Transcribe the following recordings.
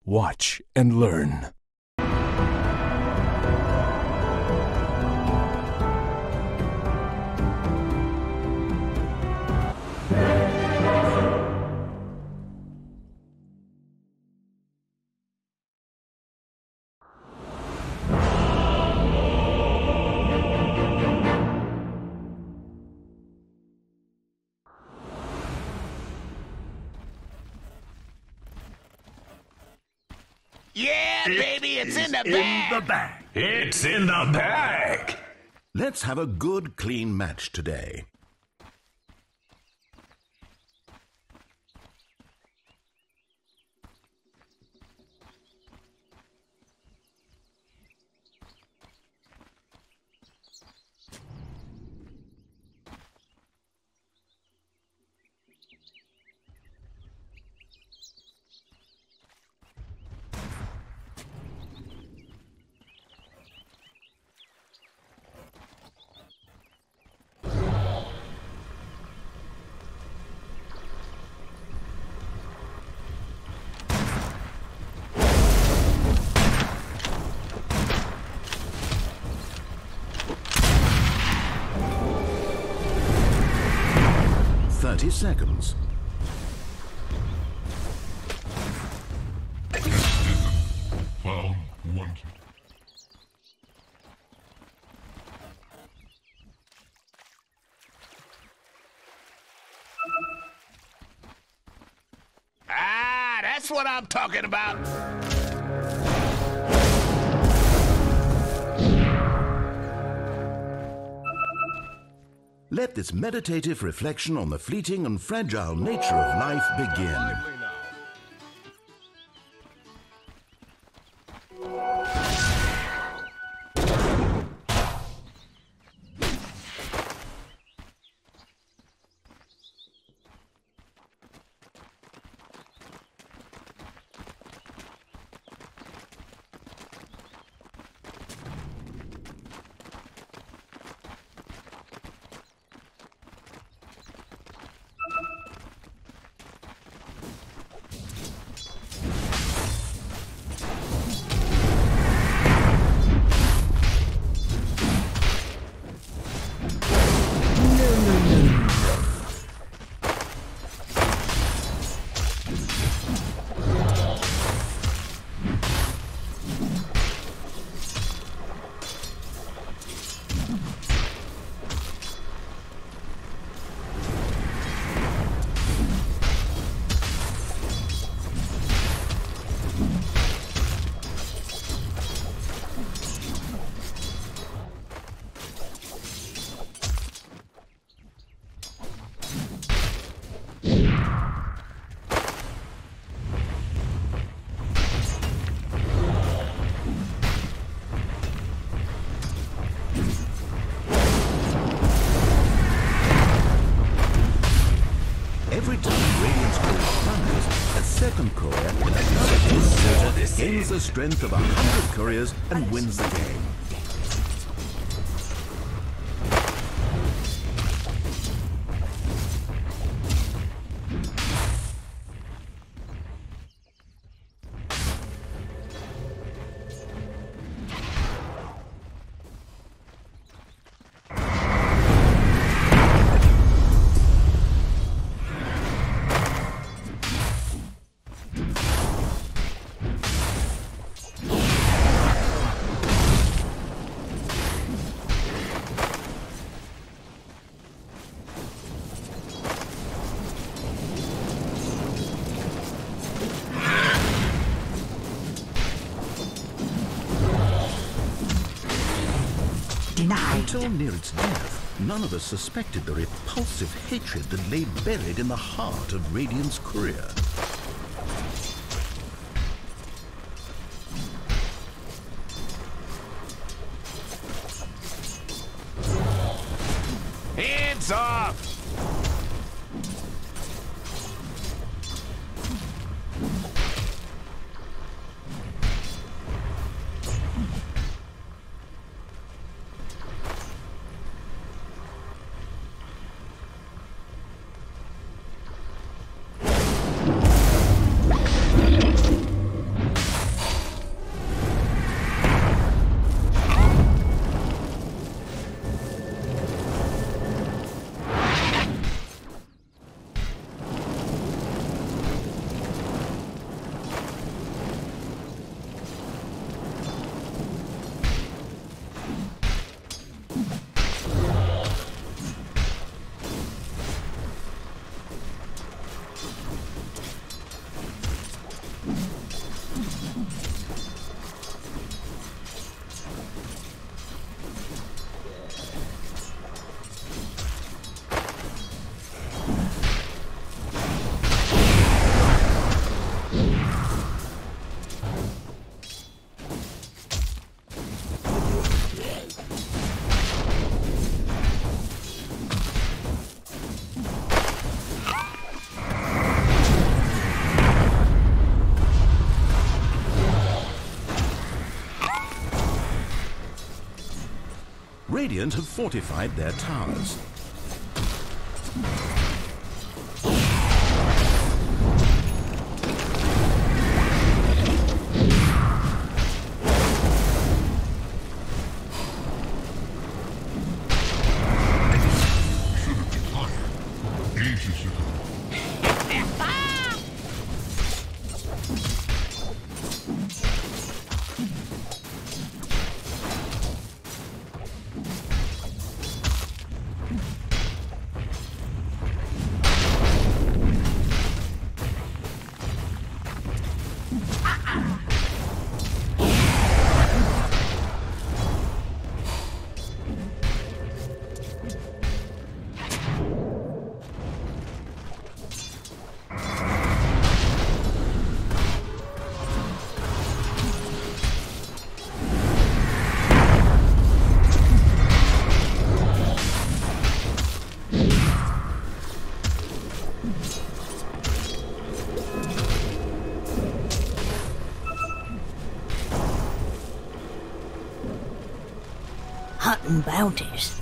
Watch and learn. Yeah, baby, it's in the bag. It's in the bag. Let's have a good, clean match today. Seconds. Found wanted. Ah, that's what I'm talking about. Let this meditative reflection on the fleeting and fragile nature of life begin. Every time Radiant's courier thunders, a second courier in another distributor gains the strength of 100 couriers and wins the game. Until near its death, none of us suspected the repulsive hatred that lay buried in the heart of Radiant's courier. Hands off! Radiant have fortified their towers. Hunting bounties.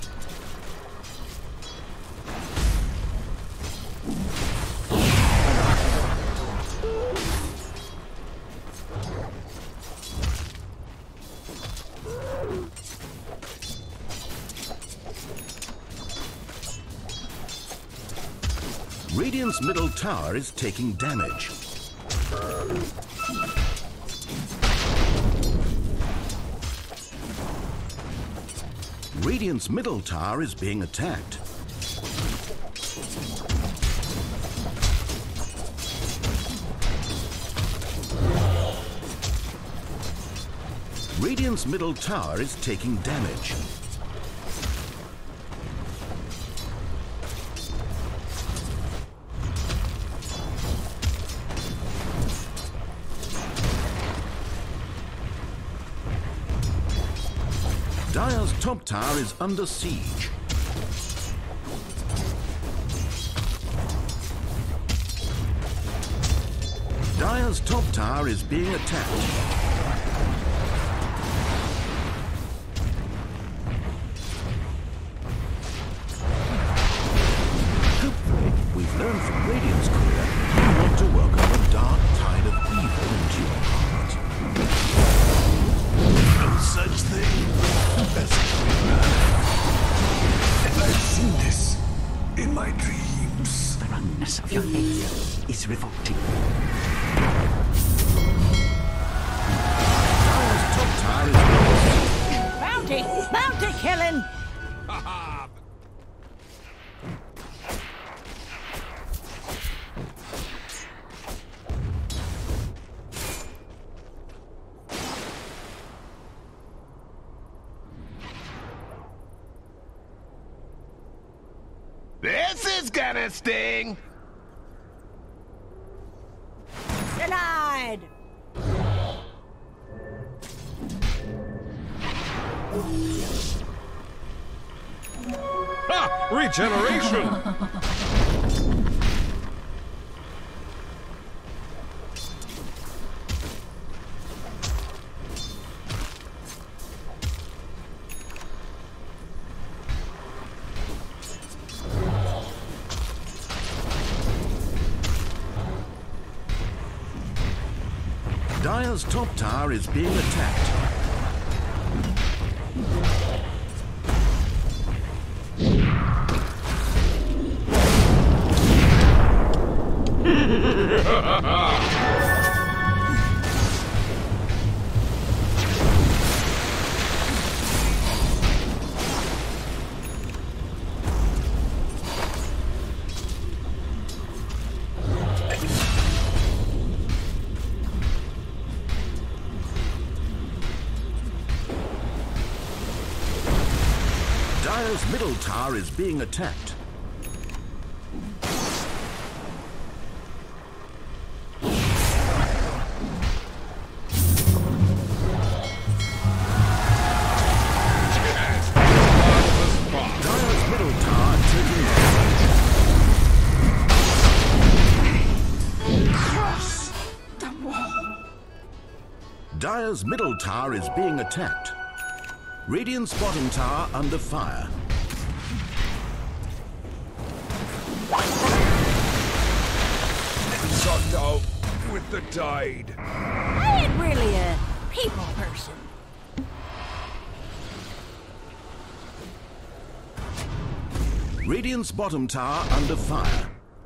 Radiant's middle tower is taking damage. Radiant's middle tower is being attacked. Radiant's middle tower is taking damage. Dire's top tower is under siege. Dire's top tower is being attacked. Hopefully, we've learned from Radiant's career not to welcome the dark tide of evil into your heart. No such thing as and I've seen this in my dreams. The wrongness of your nature is revolting. Dire's top tower is Bounty! Bounty killing! This is gonna sting! Denied! Ha! Regeneration! Dire's top tower is being attacked. Dire's middle tower is being attacked. Dire's middle tower taking damage. Cross the wall. Dire's middle tower is being attacked. Radiant's bottom tower under fire. Sucked out with the tide. I ain't really a people person. Radiant's bottom tower under fire.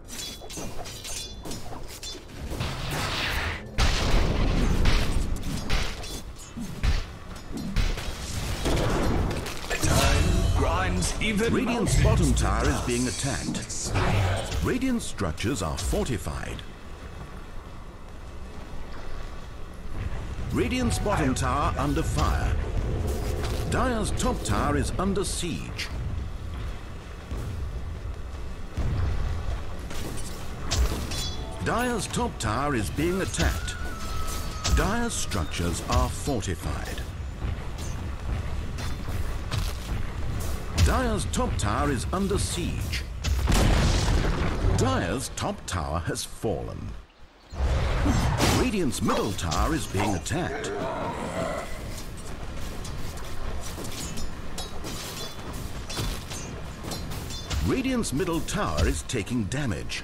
Radiant's bottom tower is being attacked. Radiant structures are fortified. Radiant's bottom tower under fire. Dire's top tower is under siege. Dire's top tower is being attacked. Dire's structures are fortified. Dire's top tower is under siege. Dire's top tower has fallen. Radiant's middle tower is being attacked. Radiant's middle tower is taking damage.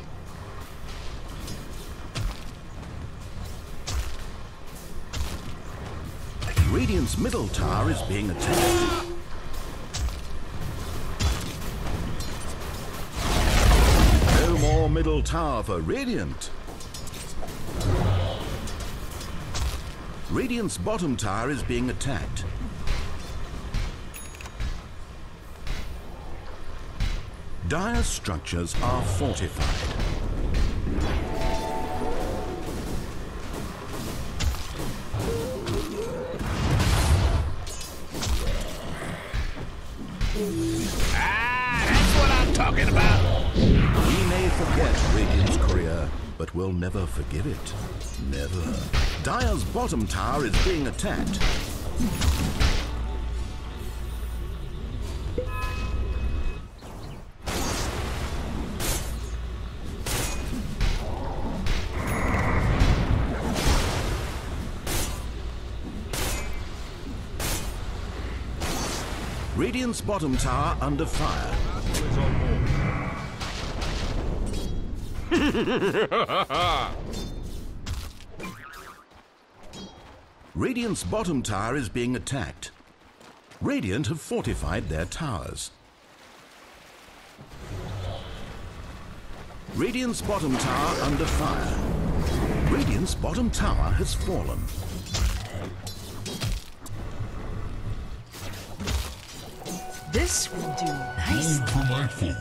Radiant's middle tower is being attacked. No more middle tower for Radiant. Radiant's bottom tower is being attacked. Dire's structures are fortified. That's what I'm talking about. We may forget Radiant's courier, but we'll never forgive it. Never. Dire's bottom tower is being attacked. Radiant's bottom tower under fire. Radiant's bottom tower is being attacked. Radiant have fortified their towers. Radiant's bottom tower under fire. Radiant's bottom tower has fallen. This will do nicely. For my forge.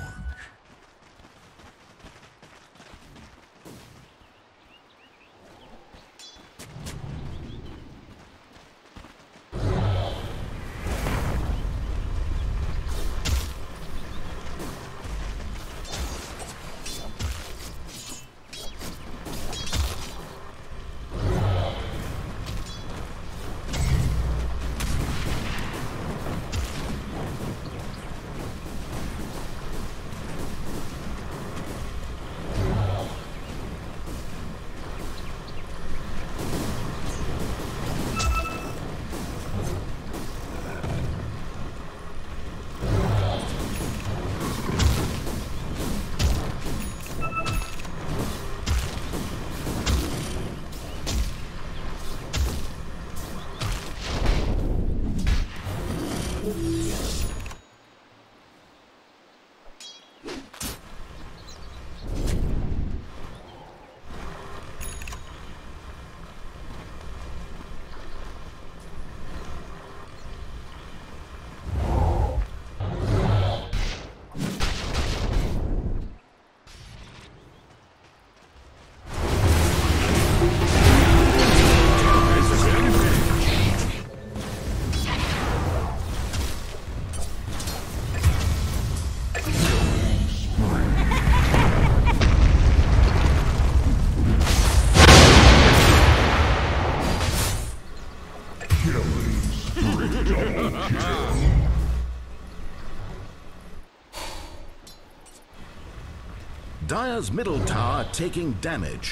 Dire's middle tower taking damage.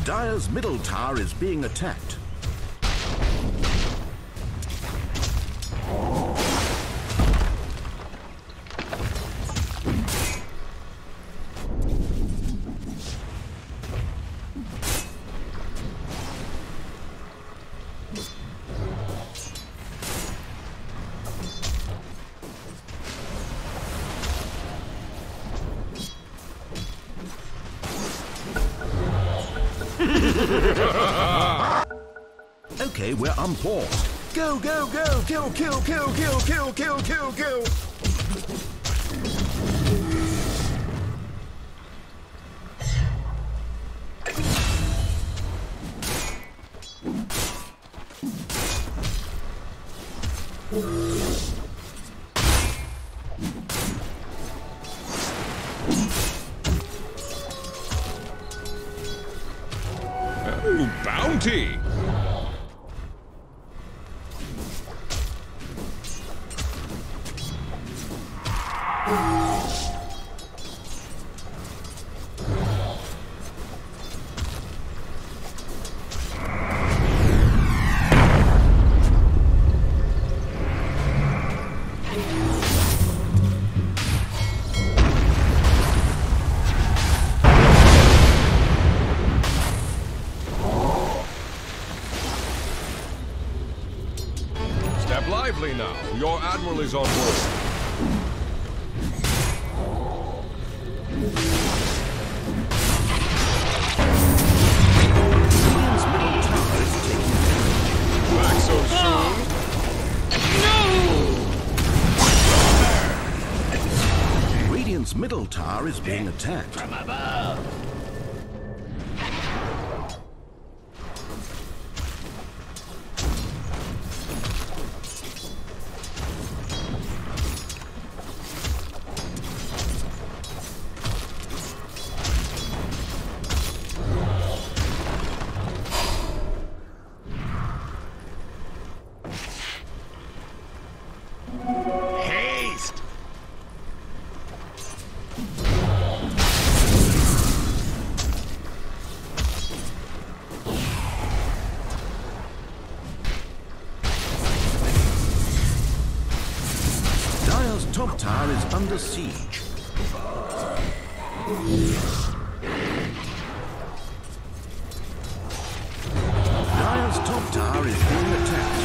Dire's middle tower is being attacked. Okay, we're unpaused. Go, go, go! Kill, kill, kill, kill, kill, kill, kill, kill! Oh, bounty! Step lively now. Your admiral is on board. Back so soon? Radiant's middle tower is being attacked. From above. Haste! Dire's top tower is under siege. Dire's top tower is being attacked.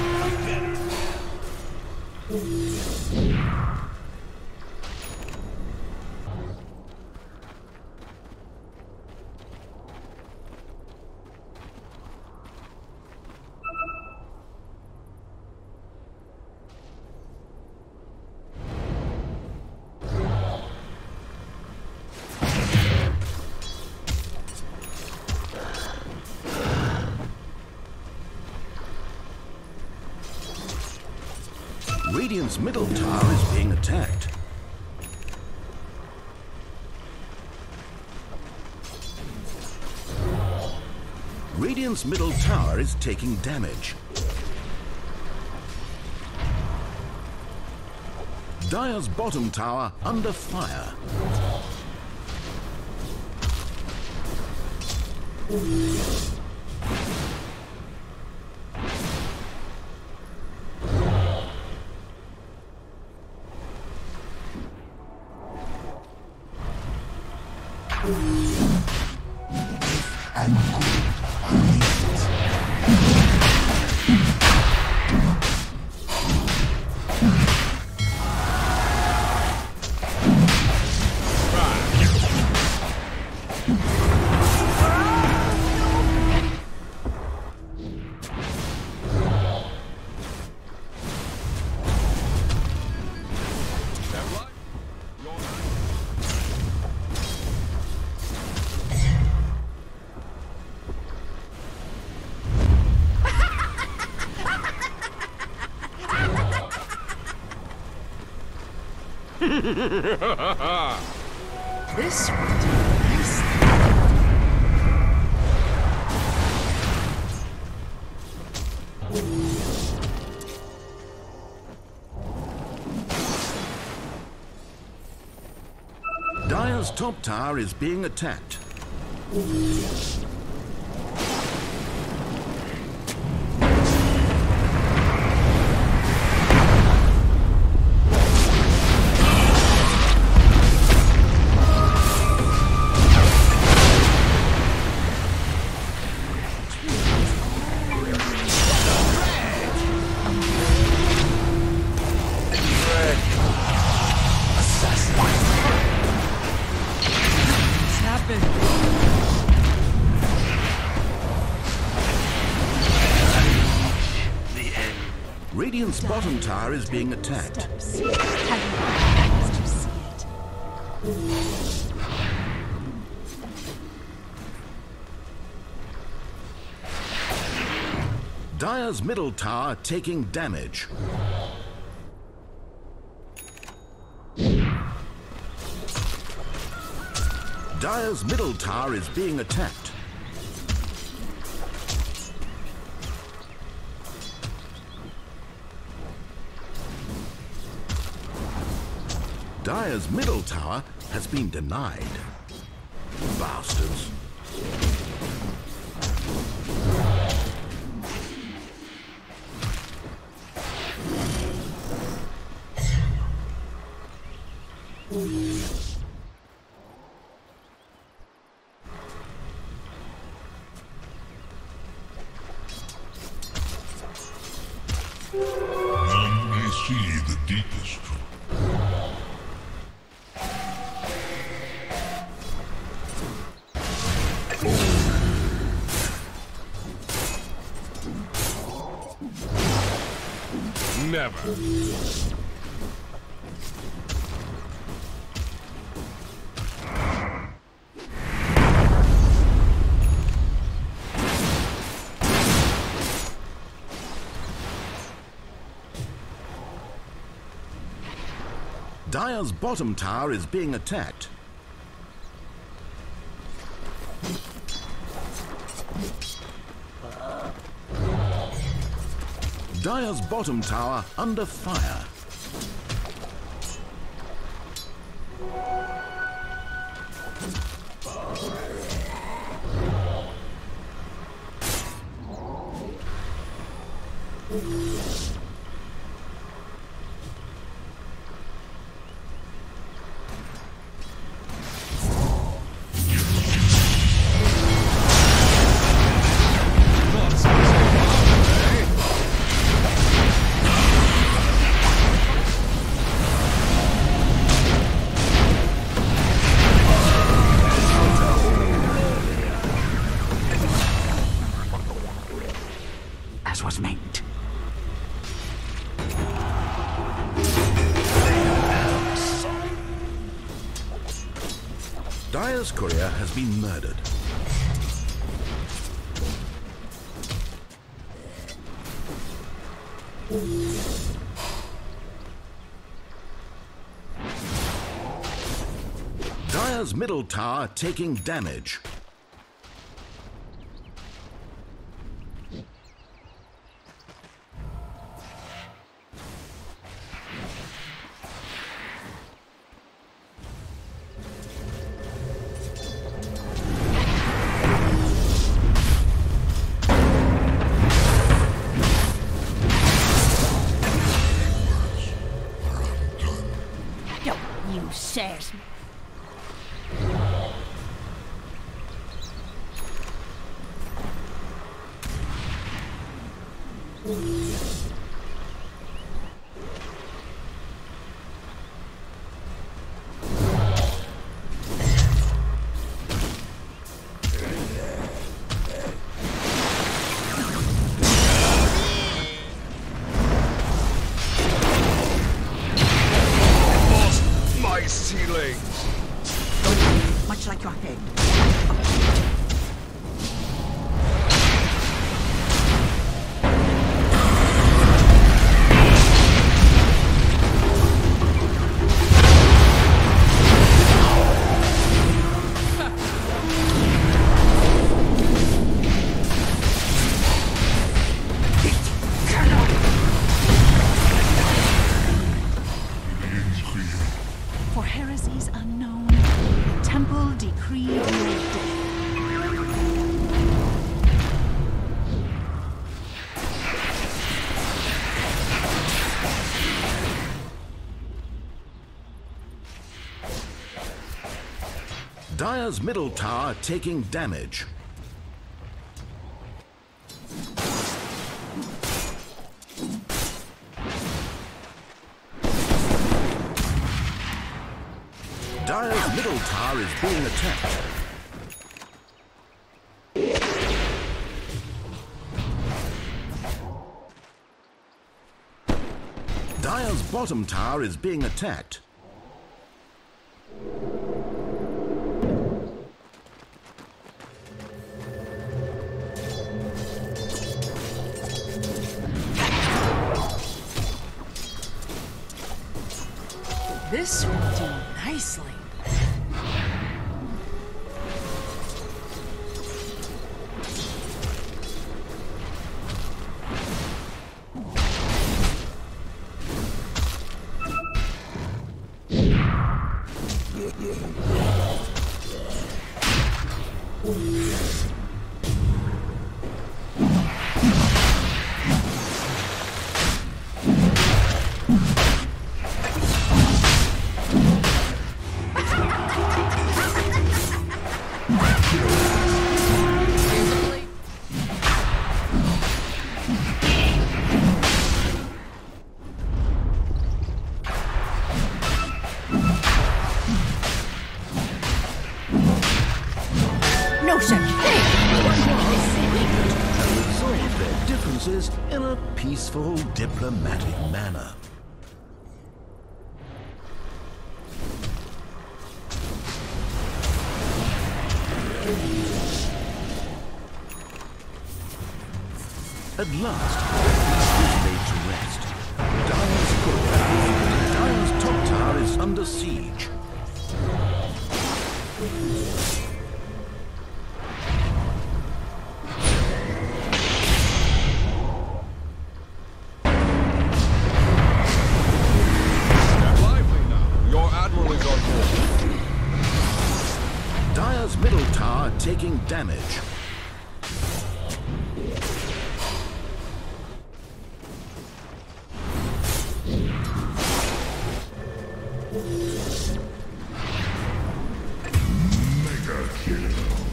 Radiant's middle tower is being attacked. Radiant's middle tower is taking damage. Dire's bottom tower under fire. This will do nicely. Dire's top tower is being attacked. Dire's bottom tower is being attacked. Steps. Have your eyes to see it. Dire's middle tower taking damage. Dire's middle tower is being attacked. Dire's middle tower has been denied. Bastards. None may see the deepest truth. Never. Dire's bottom tower is being attacked. Dire's bottom tower under fire. As was meant. Dire's courier has been murdered. Dire's middle tower taking damage. Don't you sass me. My ceiling. Much like your head. For heresies unknown, the temple decreed your death. Dire's middle tower taking damage. Dire's middle tower is being attacked. bottom tower is being attacked. This will do nicely. In a peaceful, diplomatic manner. At last, the is laid to rest. Dire's top tower is under siege. Dire's middle tower taking damage. Mega kill.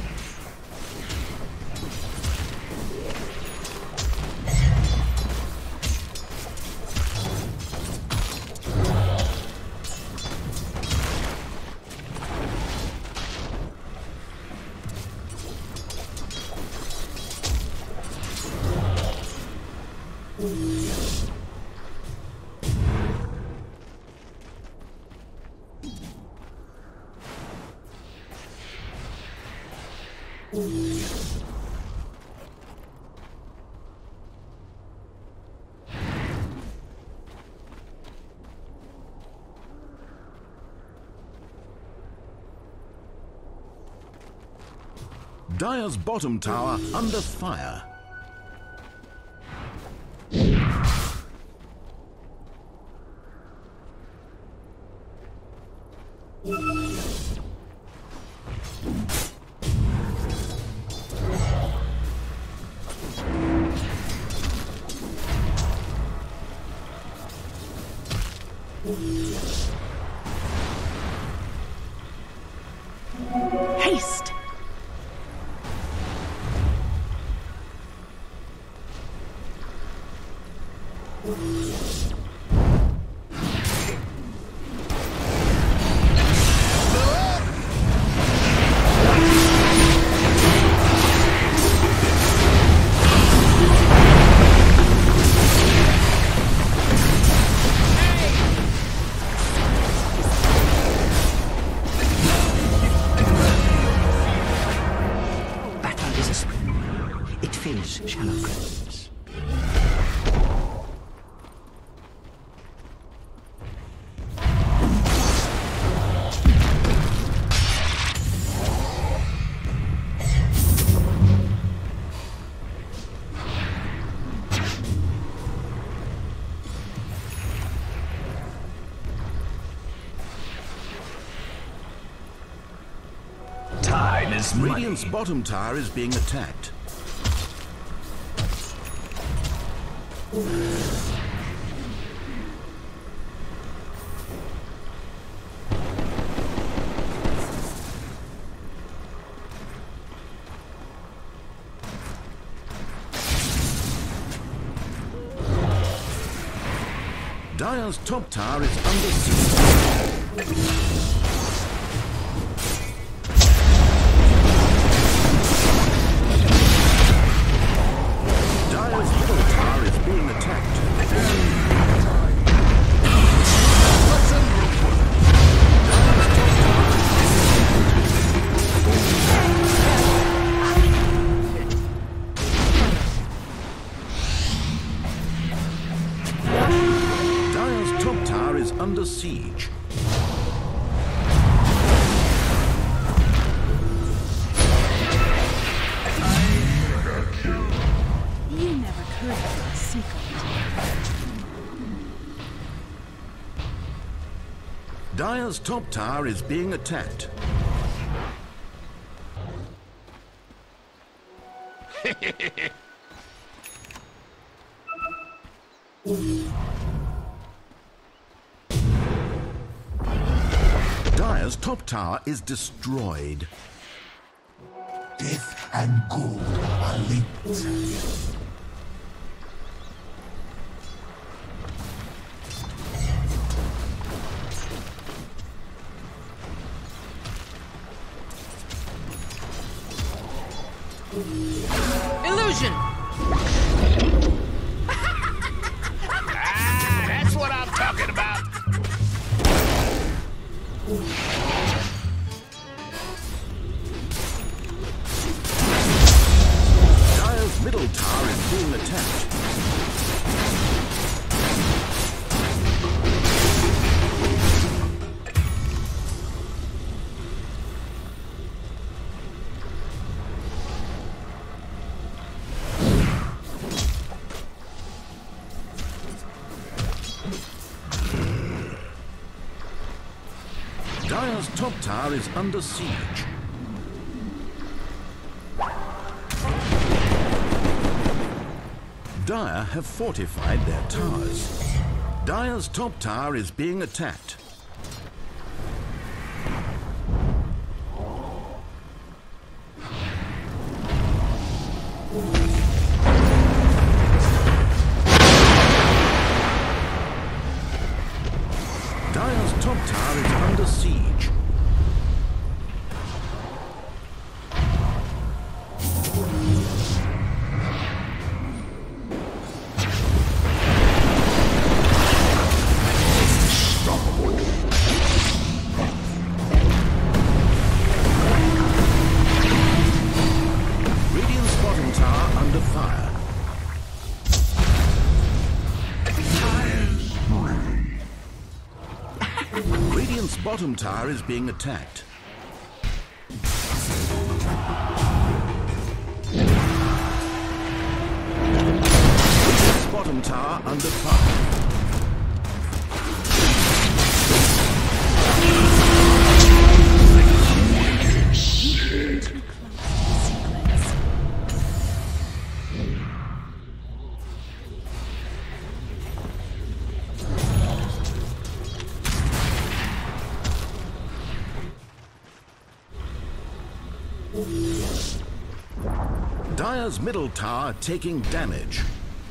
Dire's bottom tower under fire. Haste! Battle is a spring. It fills shallow graves. Time is money. Radiant's bottom tower is being attacked. Dire's top tower is under siege. Dire's middle tower is being attacked. siege. You never could have a secret. Dire's top tower is being attacked. Dire's top tower is destroyed. Death and gold are linked. Illusion! Ah, that's what I'm talking about. Dire's middle tower is being attacked. Dire's top tower is under siege. Dire have fortified their towers. Dire's top tower is being attacked. Dire's top tower is under siege. Radiant's bottom tower under fire. Radiant's bottom tower is being attacked. Radiant's bottom tower under fire. Dire's middle tower taking damage.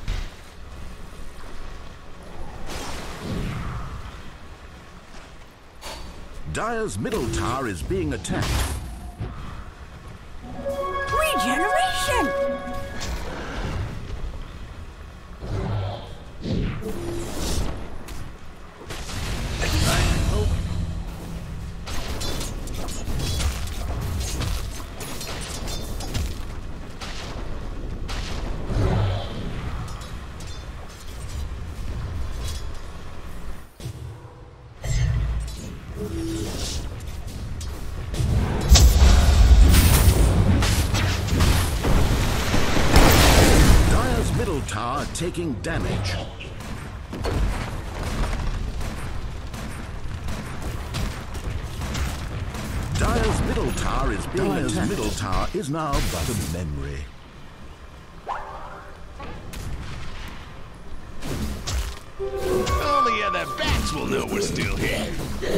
Dire's middle tower is being attacked. Regeneration! Dire's middle tower taking damage. Dire's middle tower is being attacked. Dire's middle tower is now but a memory. Only other bats will know we're still here.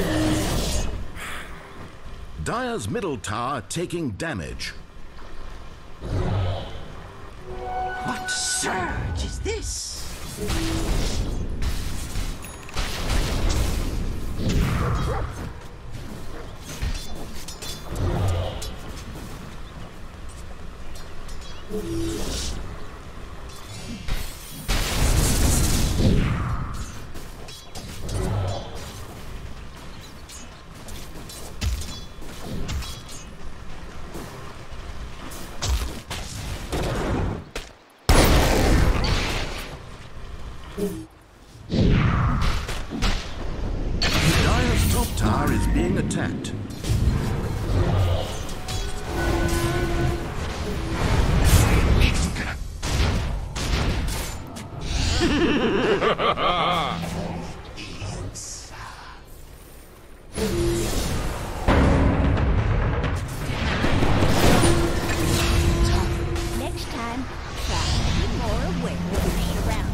Dire's middle tower taking damage. What surge is this? tower is being attacked. Next time, try to be more aware when we ain't around.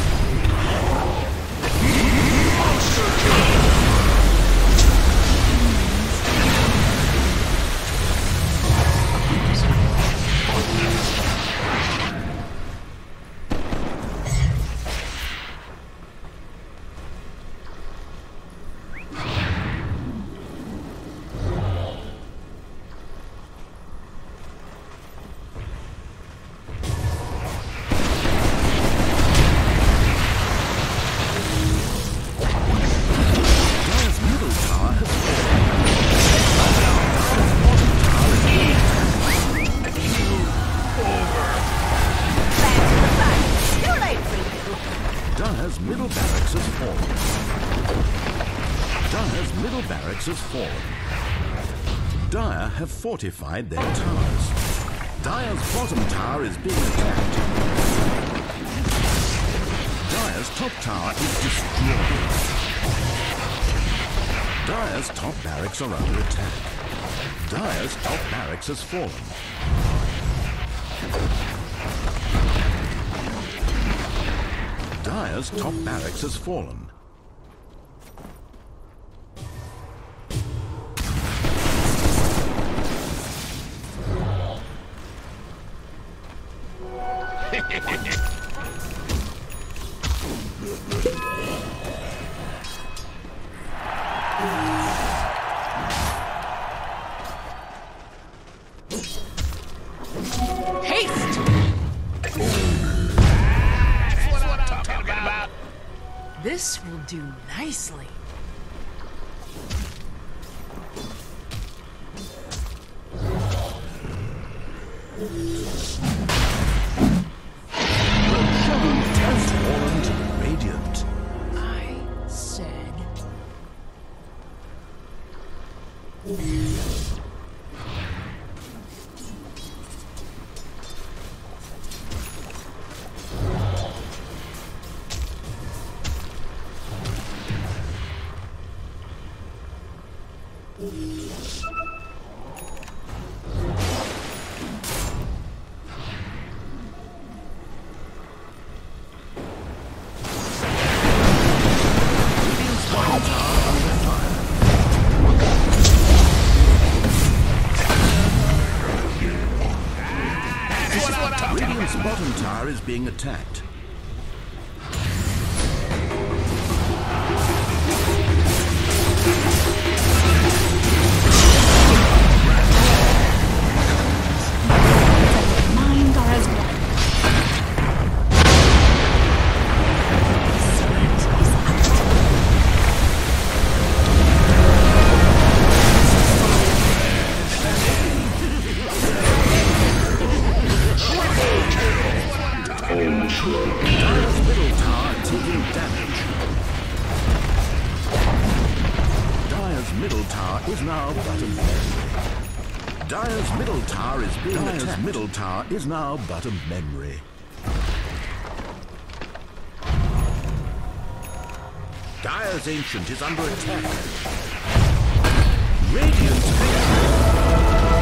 Dire's middle barracks has fallen. Dire's middle barracks has fallen. Dire have fortified their towers. Dire's bottom tower is being attacked. Dire's top tower is destroyed. Dire's top barracks are under attack. Dire's top barracks has fallen. Dire's top barracks has fallen. This will do nicely. Has fallen to the Radiant. I said... Radiant's bottom tower is being attacked. Mind are as one. Spirit is Dire's middle tower taking damage. Dire's middle tower is now but a memory. Dire's middle tower is being attacked. Dire's middle tower is now but a memory. Dire's ancient is under attack. Radiant's victory.